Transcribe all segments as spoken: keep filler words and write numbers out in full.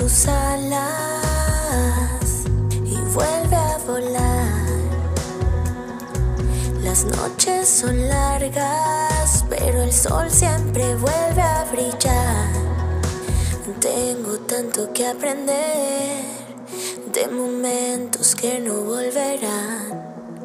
tus alas y vuelve a volar. Las noches son largas, pero el sol siempre vuelve a brillar. Tengo tanto que aprender de momentos que no volverán.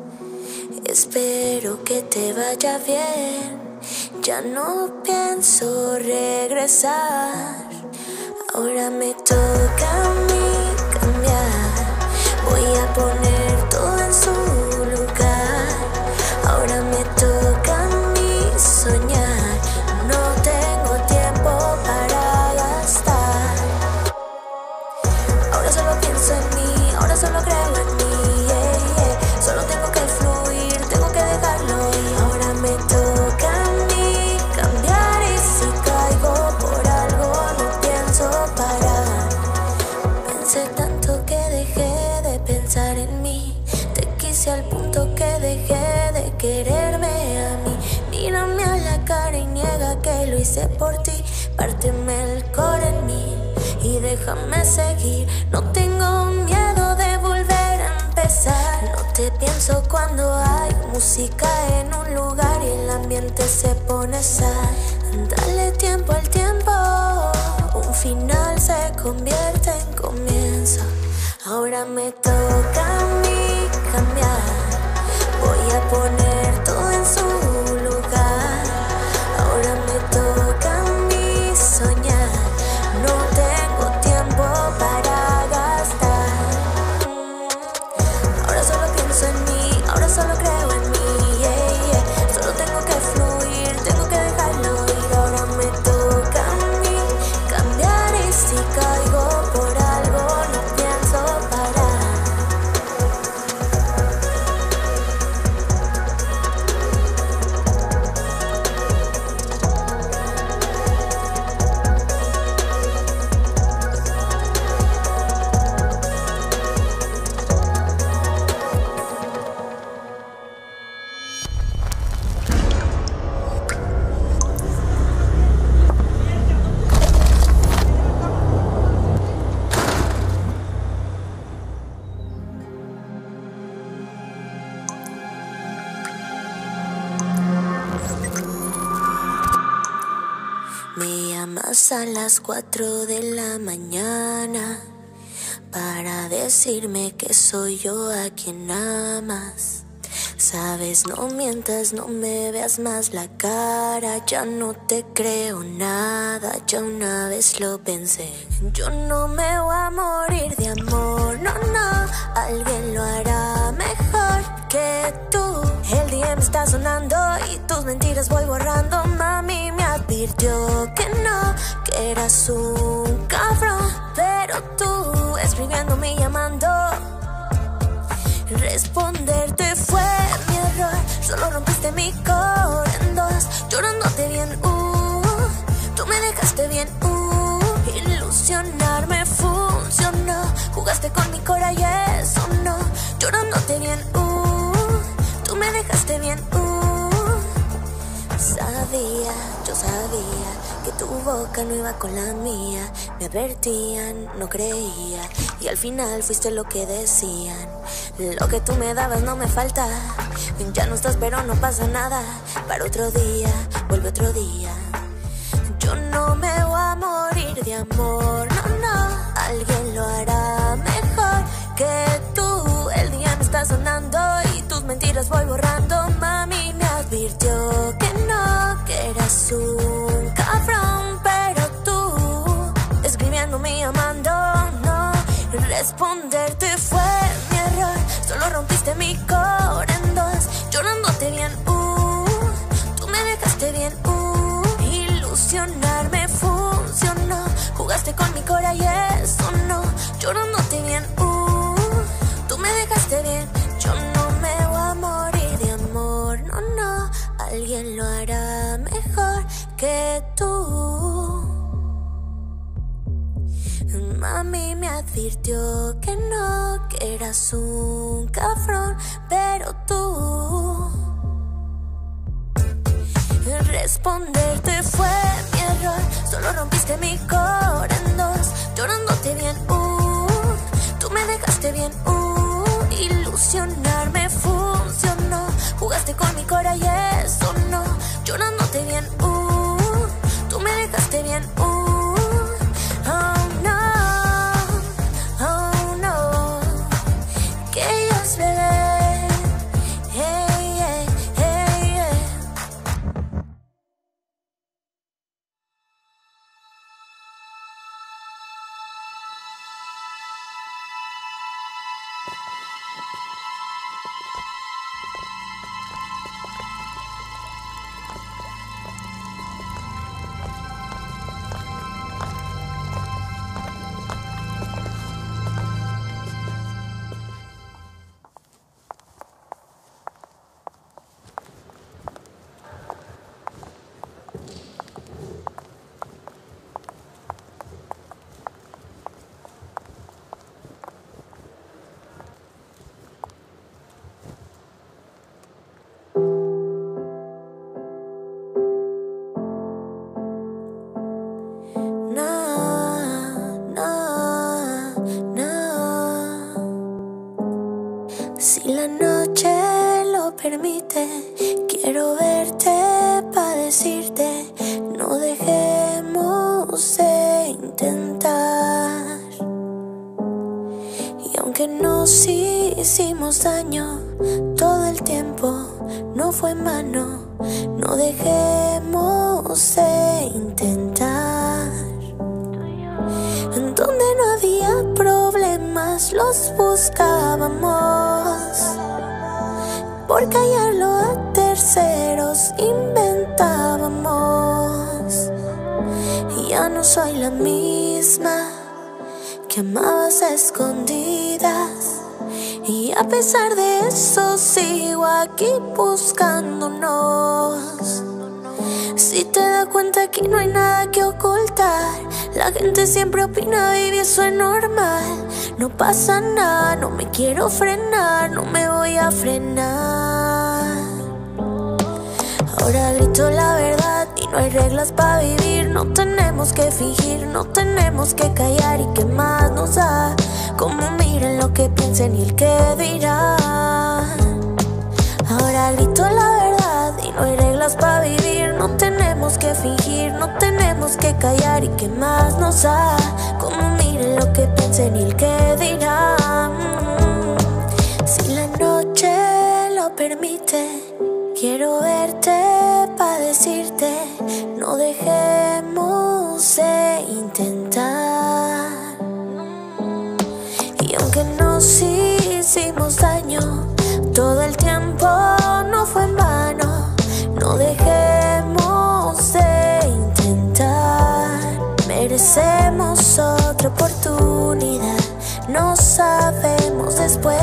Espero que te vaya bien, ya no pienso regresar. Ahora me toca a mí cambiar, voy a poner todo en su lugar. Ahora me toca a mí soñar, no tengo tiempo para gastar. Ahora solo pienso en mí, ahora solo creo en mí, yeah, yeah. Solo tengo que fluir, tengo que dejarlo ir. Ahora me toca a mí cambiar y si caigo por algo no pienso parar. Pensé tanto que dejé de pensar en mí, te quise al punto que dejé de quererme a mí. Mírame a la cara y niega que lo hice por ti. Párteme el core en mí y déjame seguir. No tengo miedo de volver a empezar. No te pienso cuando hay música en un lugar y el ambiente se pone sad. Dale tiempo al tiempo, un final se convierte en comienzo. Ahora me toca a mí cambiar, voy a poner todo en su lugar. Ahora me toca a mí soñar, no tengo tiempo para gastar. Ahora solo pienso en mí, ahora solo creo en mí, yeah, yeah. Solo tengo que fluir, tengo que dejarlo ir. Ahora me toca a mí cambiar y si caigo por algo no pienso parar. Me llamas a las cuatro de la mañana para decirme que soy yo a quien amas. Sabes, no mientas, no me veas más la cara. Ya no te creo nada, ya una vez lo pensé. Yo no me voy a morir de amor, no, no. Alguien lo hará mejor que tú. El D M está sonando y tus mentiras voy borrando. Mami me advirtió que no, que eras un cabrón. Pero tú escribiéndome y llamando, responderte fue mi error. Solo rompiste mi core en dos, llorándote bien, uh. Tú me dejaste bien, uh. Ilusionarme funcionó. Jugaste con mi core y eso no. Llorándote bien, uh. Tú me dejaste bien, uh. Sabía, yo sabía que tu boca no iba con la mía. Me advertían, no creía y al final fuiste lo que decían. Lo que tú me dabas no me falta. Ya no estás pero no pasa nada. Para otro día, vuelve otro día. Yo no me voy a morir de amor, no, no. Alguien lo hará mejor que tú. El día me está sonando y tus mentiras voy borrando. Mami me advirtió que no, que eras un cabrón. Pero tú, escribiéndome y llamando, no. Responderte fue mi error. Solo rompiste mi core en dos, llorándote bien, uh. Tú me dejaste bien, uh. Ilusionarme funcionó. Jugaste con mi core y eso no. Llorándote bien, uh. Tú me dejaste bien. Yo no me voy a morir de amor, no, no. Alguien lo hará mejor que tú. Mami me advirtió que no, que eras un cabrón. Pero tú, responderte fue mi error. error, solo rompiste mi cor en dos, llorándote bien, uh, tú me dejaste bien, uh, ilusionarme funcionó, jugaste con mi cora y eso no, llorándote bien, uh, tú me dejaste bien, uh, oh no, oh no, que yo esperé. Si la noche lo permite, quiero verte para decirte, no dejemos de intentar. Y aunque nos hicimos daño todo el tiempo, no fue en vano, no dejemos de intentar. En donde no había problemas los buscábamos, por callarlo a terceros inventábamos. Y ya no soy la misma que amabas a escondidas, y a pesar de eso sigo aquí buscándonos. Si te das cuenta que no hay nada que ocultar, la gente siempre opina, baby, eso es normal. No pasa nada, no me quiero frenar, no me voy a frenar. Ahora grito la verdad y no hay reglas para vivir. No tenemos que fingir, no tenemos que callar. ¿Y qué más nos da? Como miren lo que piensen y el que dirán. Ahora grito la verdad y no hay reglas para vivir. No tenemos que fingir, no tenemos que callar. ¿Y qué más nos da? Como miren lo que piensen y el que dirán. Si la noche lo permite, quiero verte para decirte, no dejemos de intentar. Y aunque nos hicimos daño todo el tiempo, no fue en vano, no dejemos de intentar. Merecemos otra oportunidad, no sabemos después,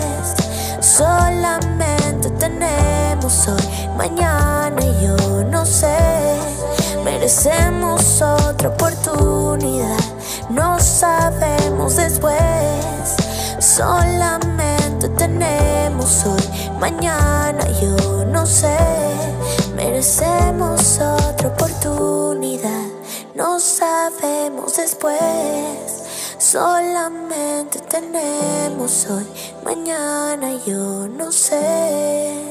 solamente tenemos hoy, mañana yo no sé. Merecemos otra oportunidad, no sabemos después, solamente tenemos hoy, mañana yo no sé. Merecemos otra oportunidad, no sabemos después, solamente tenemos hoy, mañana yo no sé.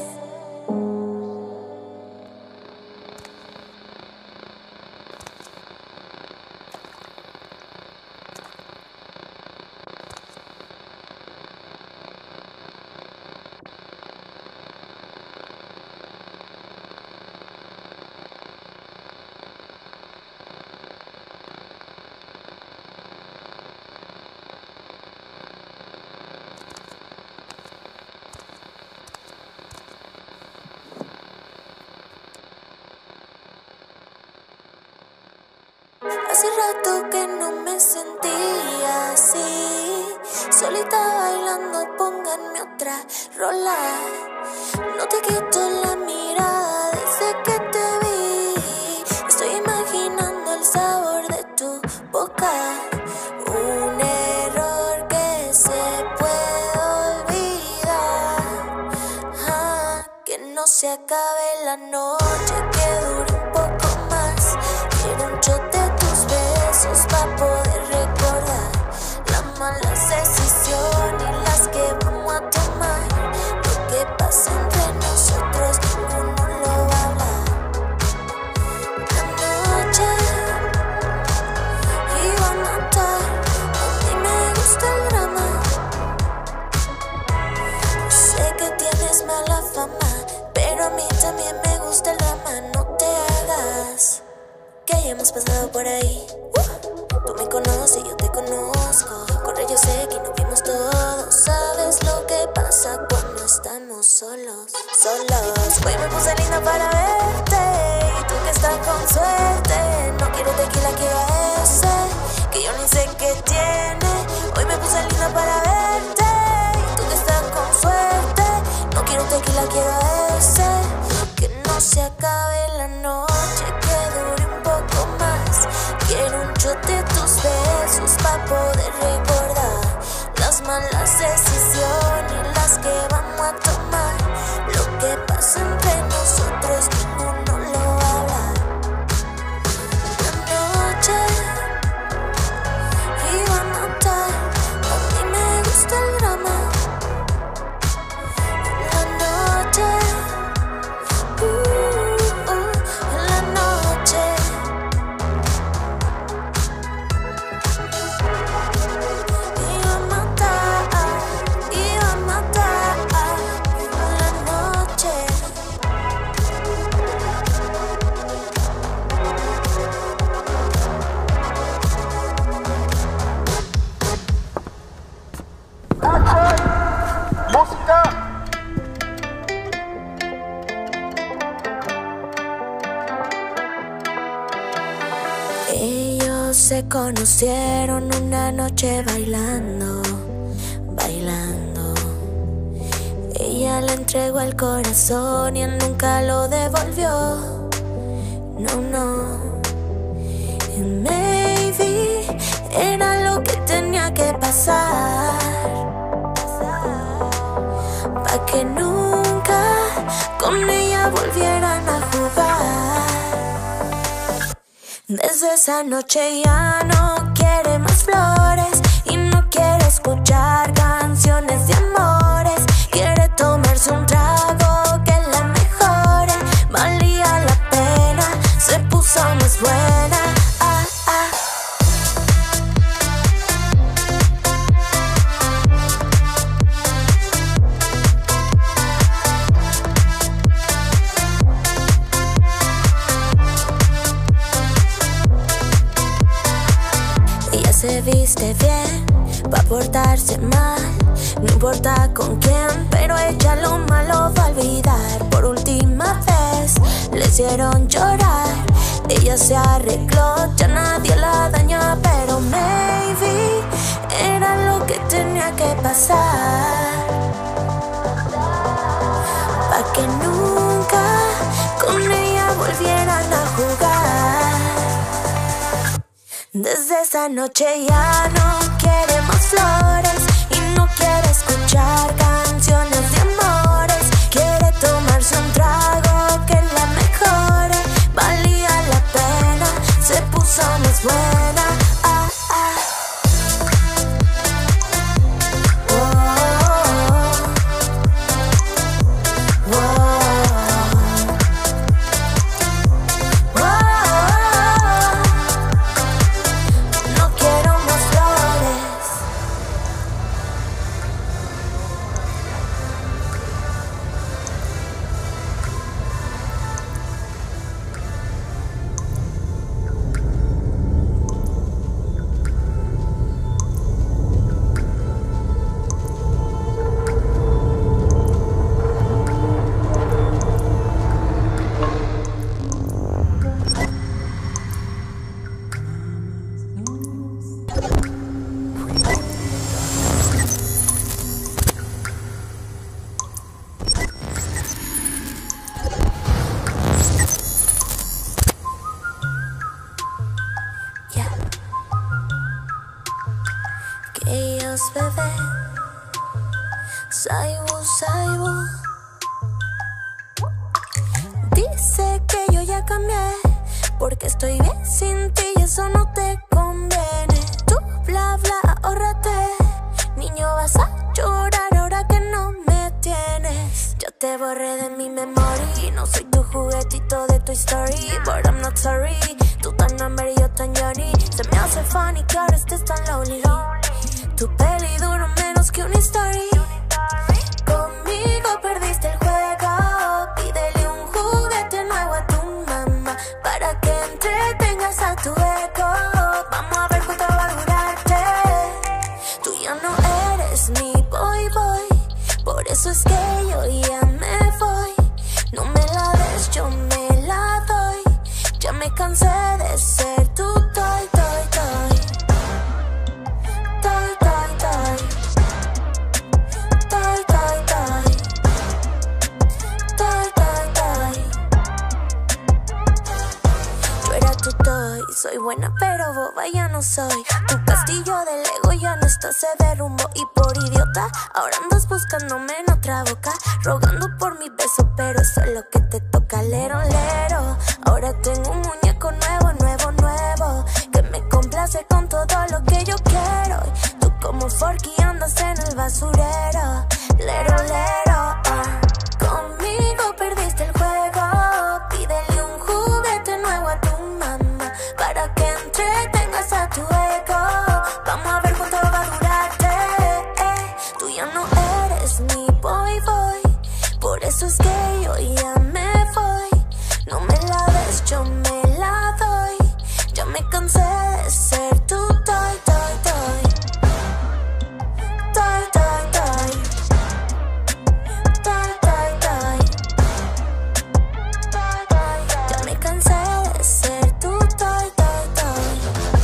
Hace rato que no me sentía así, solita bailando, pónganme otra rola. No te quito la mirada desde que te vi, estoy imaginando el sabor de tu boca. Un error que se puede olvidar, ah, que no se acabe la noche, que dure un poco más. Quiero un pasado por ahí. uh, Tú me conoces, yo te conozco. Corre, yo sé que nos vimos todos. Sabes lo que pasa cuando estamos solos. Solos. Hoy me puse linda para verte. Y tú que estás con suerte. No quiero tequila, quiero ese, que yo ni sé qué tiene. Hoy me puse linda para verte. Y tú que estás con suerte. No quiero tequila, quiero ese, que no se acabe la noche, que dure un poco más. Quiero un shot de tus besos pa' poder recordar las malas decisiones, las que vamos a tomar. Lo que pasa entre nosotros ninguno lo habla. La noche iba a matar, a mí me gusta el drama. La noche, uh, uh, la noche iba a matar, iba a matar. La noche. ¡Música! Ellos se conocieron una noche bailando, bailando. Ella le entregó el corazón y él nunca lo devolvió. No, no. And maybe era lo que tenía que pasar, pa' que nunca con ella volvieran a jugar. Desde esa noche ya no quiere más flores y no quiere escuchar canciones de amores. Quiere tomarse un trago que la mejore. Valía la pena, se puso más buena. Ah, ah. Ella se viste bien pa' portarse mal. No importa con quién, pero ella lo malo va a olvidar. Por última vez le hicieron llorar. Ella se arregló, ya nadie la daña, pero maybe era lo que tenía que pasar, pa' que nunca con ella volvieran a jugar. Desde esa noche ya no quiere más flores y no quiere escuchar canciones de amores. Quiere tomarse un trago que la mejore. Valía la pena, se puso más buena. Ah, ah. Oh, oh, oh, oh. No quiero más flores. Yeah. Que ellos bebé, Saibu, Saibu. Dice que yo ya cambié, porque estoy bien sin ti y eso no te conviene. Tú bla bla, ahórrate, niño vas a llorar ahora que no me tienes. Yo te borré de mi memoria, no soy tu juguetito de tu story, but I'm not sorry. Tú tan number y yo tan Johnny. Se me hace funny que ahora estés tan lonely. Tu peli duró menos que una story. Conmigo perdiste el juego. Pídele un juguete nuevo a tu mamá para que entretengas a tu eso es que yo ya me voy. No me la des, yo me la doy. Ya me cansé de ser tu toy, toy, toy. Toy, toy, toy. Toy, toy, toy. Toy, toy, toy. Yo era tu toy, soy buena pero boba ya no soy. Tu castillo de Lego ya no está, se derrumbó. Y por idiota, ahora andas buscándome en otra boca, rogando por mi beso, pero eso es lo que te toca, lero, lero. Ahora tengo un muñeco nuevo, nuevo, nuevo, que me complace con todo lo que yo quiero. Y tú como Forky andas en el basurero, lero, lero. Ah. Conmigo perdiste el juego, pídele un juguete nuevo a tu mamá para que entretengas a tu ego. Vamos a ver cuánto va a durarte, eh. Tú ya no eres mi boy, boy, por eso es que yo ya me voy. No me la des, yo me la doy. Ya me cansé de ser tu toy, toy, toy. Toy, toy, toy. Toy, toy, toy. Toy, toy, toy. Ya me cansé de ser tu toy, toy, toy.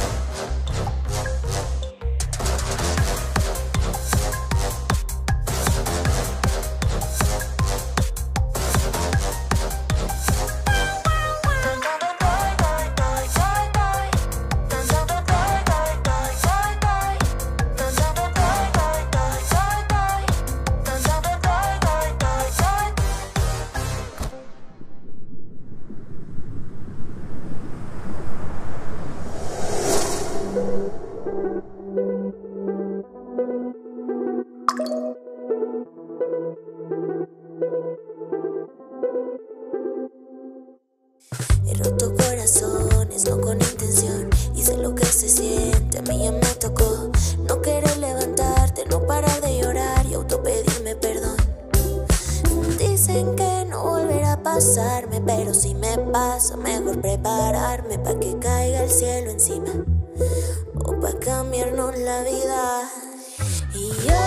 He roto corazones, no con intención, y sé lo que se siente, a mí ya me tocó no querer levantarte, no parar de llorar y autopedirme perdón. Dicen que no volverá a pasarme, pero si me pasa, mejor prepararme pa' que caiga el cielo encima, o pa' cambiarnos la vida. Y yo,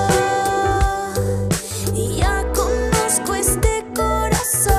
y ya conozco este corazón,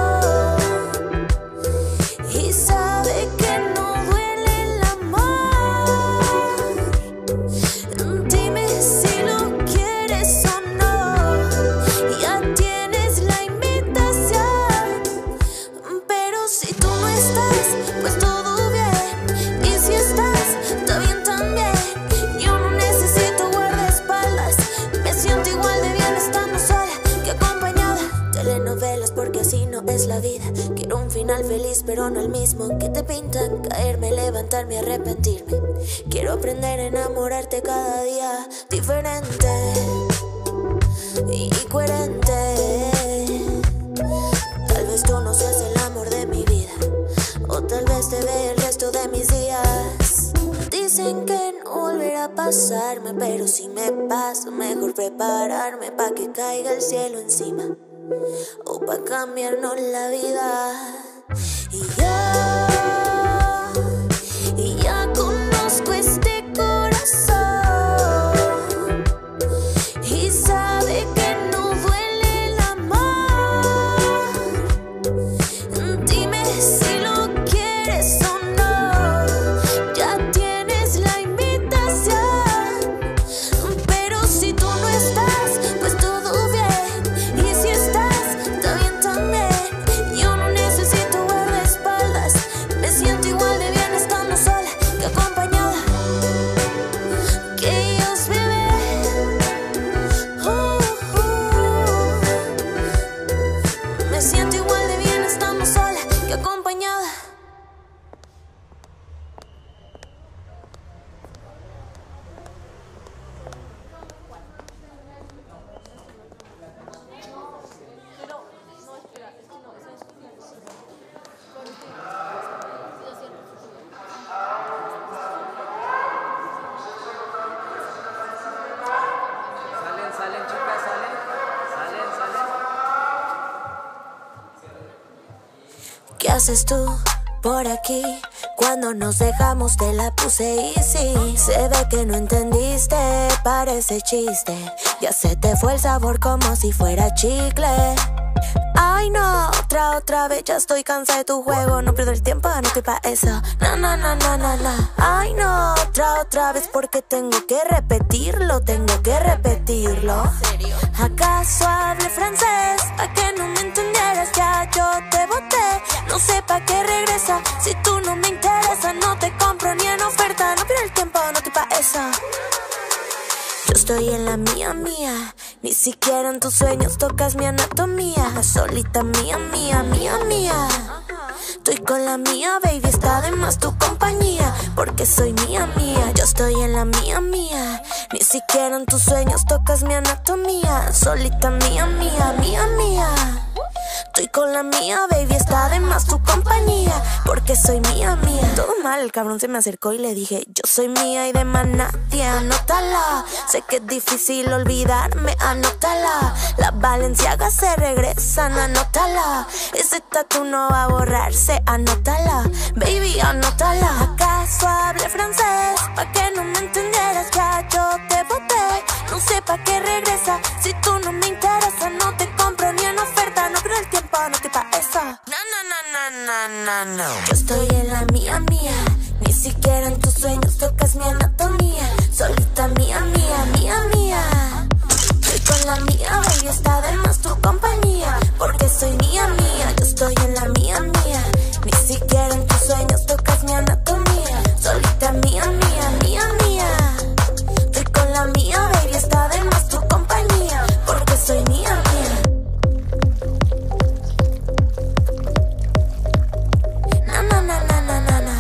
y sabe que no duele el amor. Dime si lo quieres o no, ya tienes la invitación. Pero si tú no estás, pues todo bien. Y si estás, está bien también. Yo no necesito guardaespaldas, me siento igual de bien estando sola que acompañada. Telenovelas porque así no es la vida. Quiero un final feliz pero no el mismo que te pintan. Caerme, levantarme, arrepentirme. Quiero aprender a enamorarte cada día diferente y coherente. Tal vez tú no seas el amor de mi vida, o tal vez te vea el resto de mis días. Dicen que no volverá a pasarme, pero si me pasa, mejor prepararme pa' que caiga el cielo encima, o pa' cambiarnos la vida. Y yo, y ya conozco este corazón, y sabe que no duele el amor. Dime si lo quieres o no, ya tienes la invitación. Pero si tú no estás, pues todo bien. Y si estás, está bien también. Yo no necesito guardaespaldas, me siento igual de bien estando sola que acompañada. Que Dios me ve. Uh, uh. Me siento igual de bien estando sola que acompañada. Salen, salen, chicas, salen. Salen, salen. ¿Qué haces tú por aquí. Cuando nos dejamos te la puse easy. Se ve que no entendiste, parece chiste. Ya se te fue el sabor como si fuera chicle. Ay no, otra, otra vez, ya estoy cansada de tu juego. No pierdo el tiempo, no estoy pa' eso. Na, na, na, na, na, na. Ay no, otra, otra vez, porque tengo que repetirlo, tengo que repetirlo. ¿Acaso hable francés? ¿A que no me entendieras? Ya yo te boté, no sé pa' qué regresa. Si tú no me interesas, no te compro ni en oferta. No pierdo el tiempo, no estoy pa' eso. Yo estoy en la mía, mía. Ni siquiera en tus sueños tocas mi anatomía. Solita mía, mía, mía, mía. Estoy con la mía, baby, está de más tu compañía. Porque soy mía, mía. Yo estoy en la mía, mía. Ni siquiera en tus sueños tocas mi anatomía. Solita mía, mía, mía, mía. Estoy con la mía, baby, está de más tu compañía. Porque soy mía, mía. Todo mal, el cabrón se me acercó y le dije: yo soy mía y de más nadie, anótala. Sé que es difícil olvidarme, anótala. Las Balenciagas se regresan, anótala. Ese tatu no va a borrarse, anótala. Baby, anótala. ¿Acaso hable francés? Pa' que no me entendieras, ya yo te boté. No sé pa' qué regresa. Si tú no me interesas, no te compro ni en oferta. No pierdo el tiempo, no estoy pa' eso. No, no, no, no, no, no, no. Yo estoy en la mía, mía. Ni siquiera en tus sueños tocas mi anatomía. Solita mía, mía, mía, mía. Estoy con la mía, baby, está de más tu compañía. Porque soy mía, mía. Yo estoy en la mía, mía. Ni siquiera en tus sueños tocas mi anatomía. Solita mía, mía, mía, mía. Estoy con la mía, baby, está de más tu compañía. Porque soy mía, mía. Na, na, na, na, na, na, na.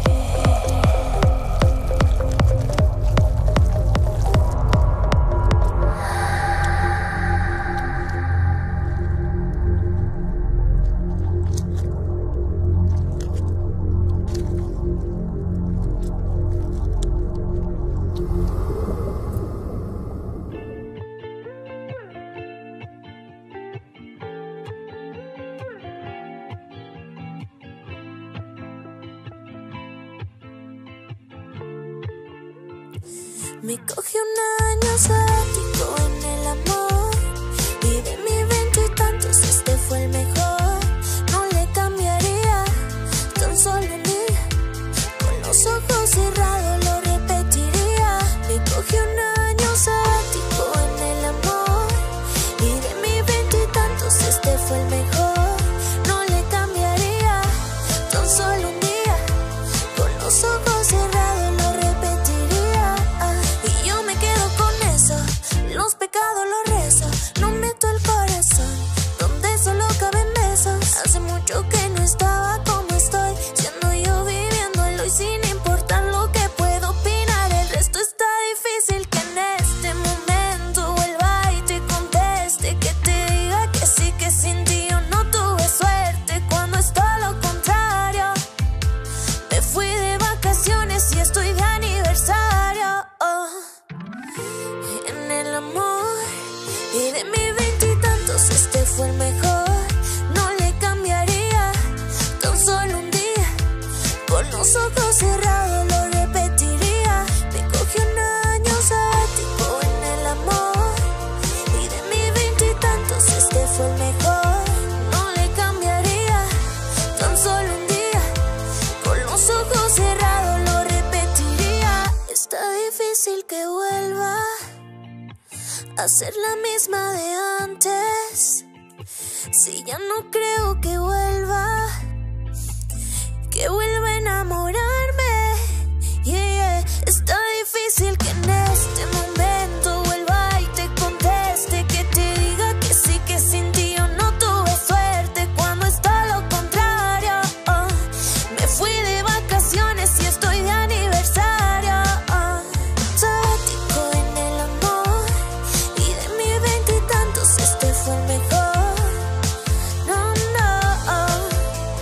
Me cogí un año sabático en el amor. Y de mis veinte y tantos este fue el mejor. No le cambiaría tan solo un día. Con los ojos cerrados lo repetiría. Me cogí un año sabático en el amor. Y de mis veinte y tantos este fue el mejor. No le cambiaría tan solo un día. Con los ojos cerrados lo repetiría. Y yo me quedo con eso. Los pecados los rezo. No meto el corazón donde solo caben besos. Hace mucho que no estaba como estoy, siendo yo viviéndolo y sin importar lo que puedo opinar. El resto está difícil que en este momento vuelva y te conteste, que te diga que sí, que sin ti yo no tuve suerte. Cuando es todo lo contrario. Me fui de vacaciones y estoy de aniversario. Oh. En el amor. Y de mis veintitantos este fue el mejor. No le cambiaría tan solo un día. Con los ojos cerrados lo repetiría. Me cogí un año sabático en el amor. Y de mis veintitantos este fue el mejor. No le cambiaría tan solo un día. Con los ojos cerrados lo repetiría. Está difícil que vuelva a ser la misma de antes. Si ya no creo que vuelva, que vuelva a enamorarme. Yeah, yeah. Está difícil que en este momento vuelva y te conteste, que te diga que sí, que sin ti yo no tuve suerte. Cuando es todo lo contrario. Oh. Me fui de vacaciones y estoy de aniversario. Oh. Sabático en el amor. Y de mis veintitantos este fue el mejor. No, no, oh.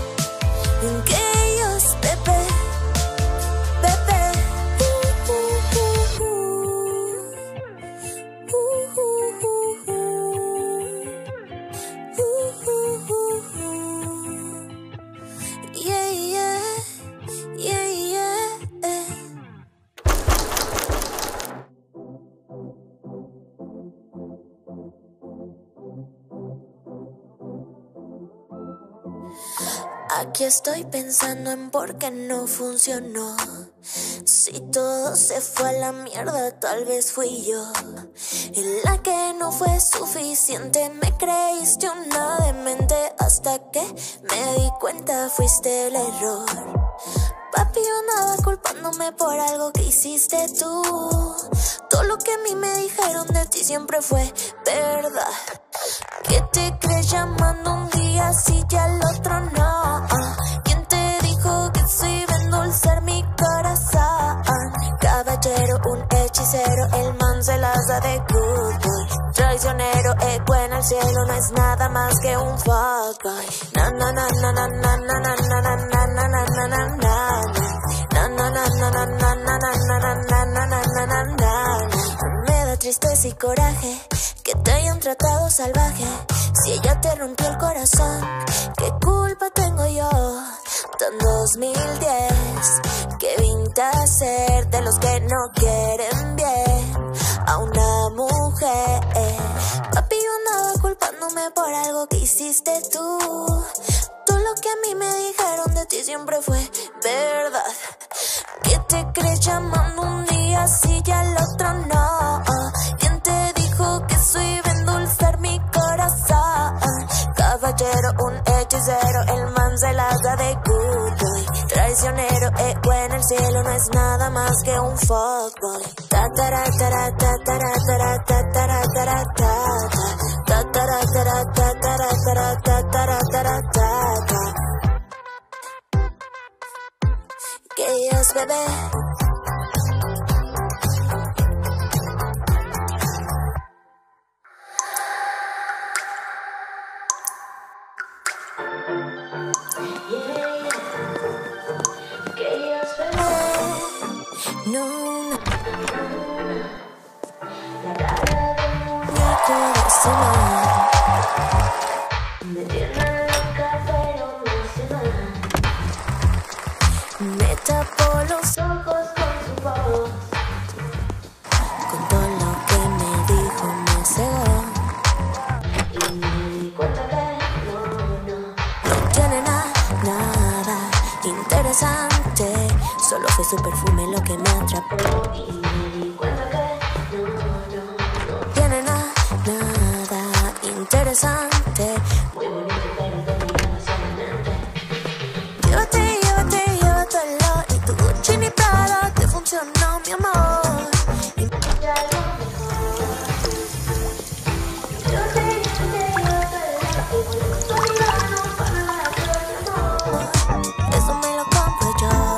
Aquí estoy pensando en por qué no funcionó. Si todo se fue a la mierda, tal vez fui yo y la que no fue suficiente. Me creíste una demente hasta que me di cuenta fuiste el error. Papi, yo andaba culpándome por algo que hiciste tú. Todo lo que a mí me dijeron de ti siempre fue verdad. ¿Qué te crees llamando un día si ya el otro no? ¿Quién te dijo que soy a endulzar mi corazón? Caballero, un hechicero, el man se las da de good boy. Traicionero, eco en el cielo, no es nada más que un fuck boy. Na na na na na na na na na na na na na na na na. Na na na na na na na na na na na na na na. Me da tristeza y coraje que te hayan tratado salvaje. Si ella te rompió el corazón, ¿qué culpa tengo yo? Tan dos mil diez, que vinte a ser de los que no quieren bien a una mujer. Papi, yo andaba culpándome por algo que hiciste tú. Todo lo que a mí me dijeron de ti siempre fue verdad. ¿Qué te crees llamando un día si ya el otro no? ¿Quién te dijo que soy a endulzar mi corazón? Caballero, un hechicero, el man se las da de good boy. Traicionero, eco en el cielo, no es nada más que un fuckboy. Ta ta ta ta ta ta ta ta ta ta ta ta ta ta ta ta ta ta. Que Dios, bebé. No, no. La cara de mi corazón me tiene loca, pero me hace mal. Me tapó los ojos con su voz, con todo lo que me dijo me cegó. Y me di cuenta que no, no, no tiene nada, nada interesante. Solo fue su perfume lo que me atrapó. Y me di cuenta que no, no, no tiene nada, nada interesante. Muy bonito, pero dominado solamente. Llévate, llévate, llévatelo. Ni tu Gucci ni Prada te funcionó, mi amor. Y ya lo mejor. Llévate, llévate, llévatelo. Y voy a tu mano para la flor, mi amor. Eso me lo compro yo.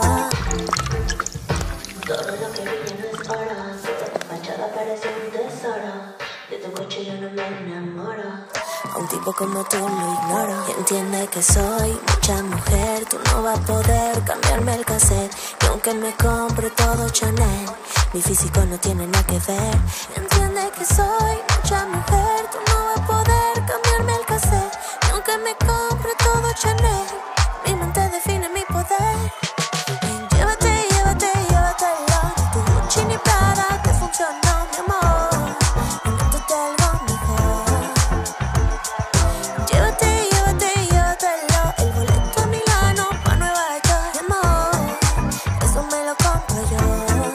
Todo lo que brilla no es oro, tu fachada parece un tesoro. De tu coche yo no me enamoro. A un tipo como tú lo ignoro. Y entiende que soy mucha mujer, tú no vas a poder cambiarme el cassette. Y aunque me compre todo Chanel, mi físico no tiene nada que ver. Entiende que soy mucha mujer, tú no vas a poder cambiarme el cassette. Y aunque me compre todo Chanel, mi mente define mi poder. Llévate, llévate, llévatelo. Ni tu Gucci ni Prada te funcionó, mi amor. Invéntate algo mejor. Llévate, llévate, llévatelo. El boleto a Milano pa' Nueva York, mi amor. Eso me lo compro yo.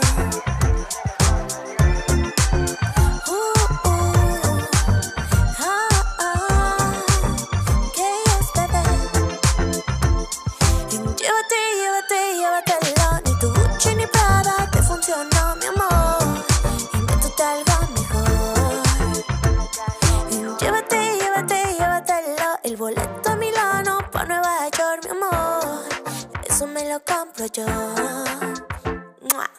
Uh, uh, ah, ah, que es bebé. Llévate, llévate, llévatelo. Ni tu Gucci ni Prada te funcionó, mi amor. Invéntate algo mejor. Llévate, llévate, llévatelo. El boleto a Milano pa' Nueva York, mi amor. Eso me lo compro yo. ¡Mua!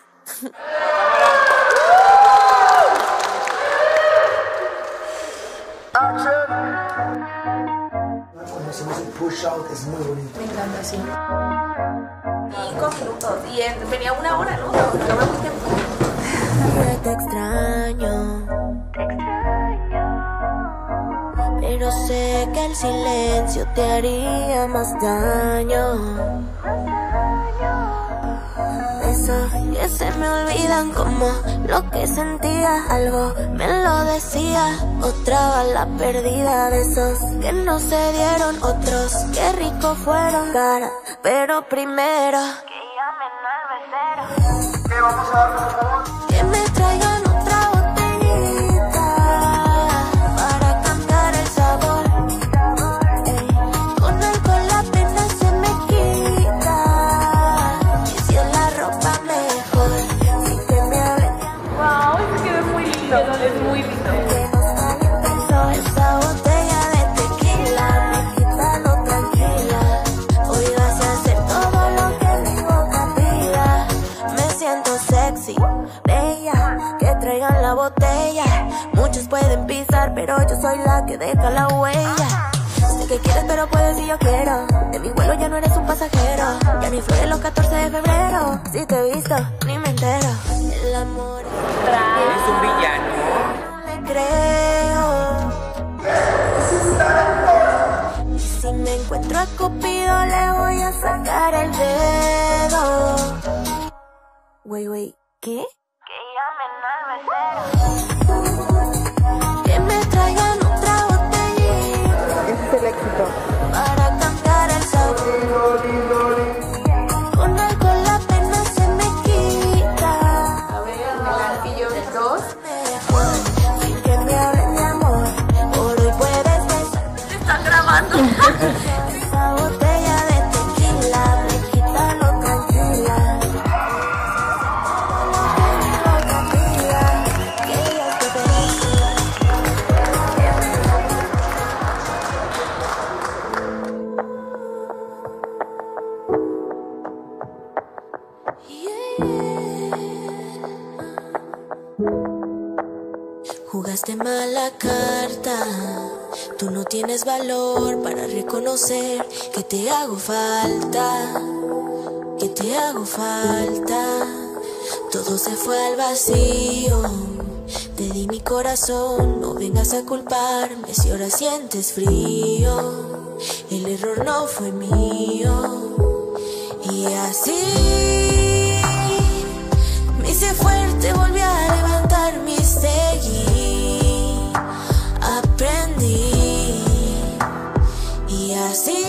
Cuando hacemos el push out es muy bonito. Me encanta, sí. Cinco minutos. Y eh, venía una hora, ¿no? No me muy tiempo. Yo te extraño, pero sé que el silencio te haría más daño. besos que se me olvidan, como lo que sentía. Algo me lo decía, otra bala perdida. Besos que no se dieron, otros que ricos fueron. Cara, pero primero que llamen al becero. ¿Qué vamos a dar, por favor? Que me traigan otra botellita para cambiar el sabor. Ey, con alcohol la pena se me quita, y si es la ropa mejor. Si que me hablen, Wow, es que es muy lindo, es muy lindo. que nos calienta esa botella de tequila, me quita lo tranquila. Hoy vas a hacer todo lo que mi boca pida. Me siento sexy, bella, que traigan la botella. Muchos pueden pisar, pero yo soy la que deja la huella. Sé que quieres, pero puedes si yo quiero. De mi vuelo ya no eres un pasajero. Ya ni flores los catorce de febrero. Si te he visto, ni me entero. El amor Eres un villano. no le creo. Y si me encuentro a Cupido, le voy a sacar el dedo. Wey, wey, ¿qué? Que llamen al becero. Que me traigan otra botellita. Ese es el éxito. Para cambiar el sabor. Con alcohol la pena se me quita. A ver, el yo dos. Mejor, sin que me hablen de amor. Por hoy puedes besar. ¿Te están grabando? Esa botella de tequila me quita lo tranquila. Lo que me pida, que yo te pedí. Jugaste mala carta, tú no tienes valor para reconocer que te hago falta, que te hago falta. Todo se fue al vacío, te di mi corazón, no vengas a culparme si ahora sientes frío. El error no fue mío, y así me hice fuerte, volví a levantarme y seguí, aprendí, y así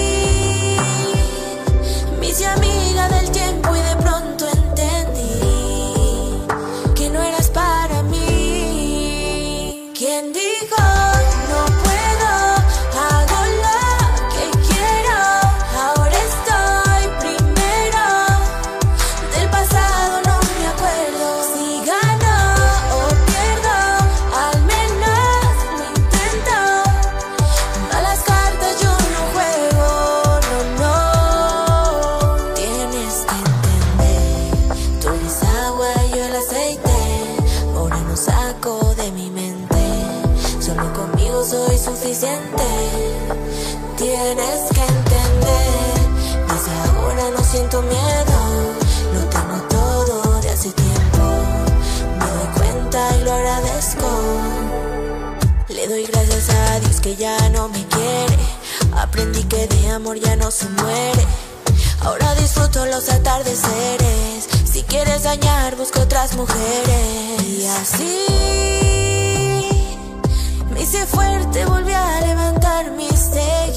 me hice amiga del tiempo y de pronto entendí que no eras para mí. ¿Quién dijo no puedo? Hago lo que quiero, ahora estoy primero. Del pasado no me acuerdo, si gano o pierdo, al menos lo intento. Malas cartas yo no juego, no, no. Tienes que entender, tú eres agua y yo el aceite. Ahora no saco de mi mente, solo conmigo soy suficiente. Tienes que entender, desde ahora no siento miedo. Lo tengo todo de hace tiempo, me doy cuenta y lo agradezco. Le doy gracias a Dios que ya no me quiere. Aprendí que de amor ya no se muere. Ahora disfruto los atardeceres. Si quieres dañar, busco otras mujeres. Y así me hice fuerte, volví a levantarme y seguí.